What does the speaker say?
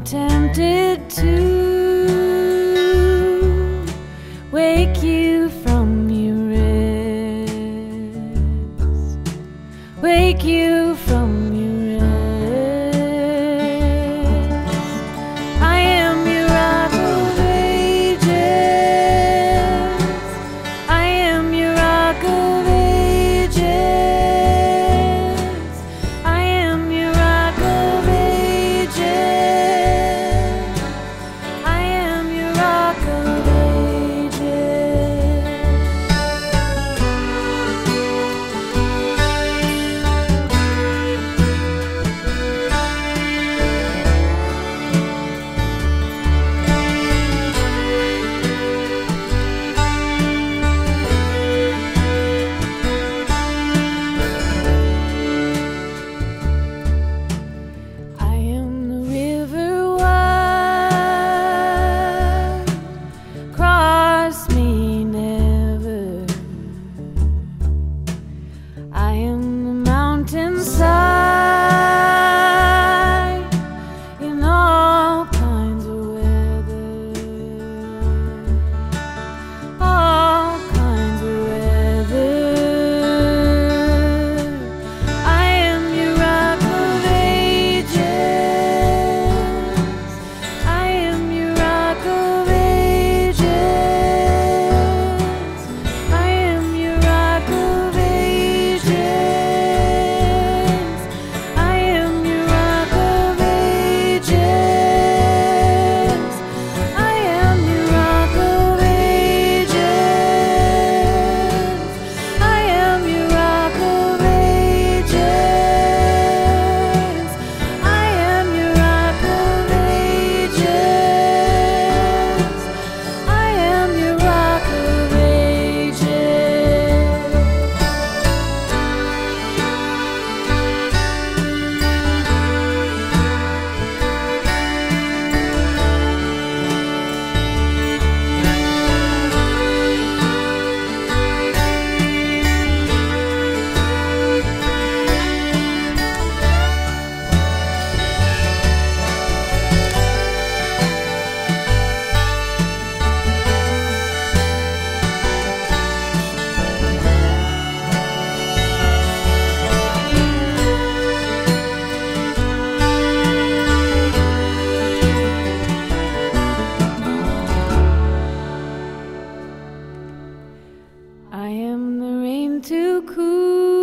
tempted to wake you from your rest, wake you from your rest. I am your rock of ages, I am your rock of ages, I am your rock of ages, I am your rock of ages. I am the river wide, cross me never. I am the mountainside in all kinds of weather, all kinds of weather. I am your rock of ages, I am your rock of ages, I am your rock of ages, I am your rock of ages, I am your rock of ages, I am your rock of ages, I am your rock of ages, I am your rock of ages. I am the rain to cool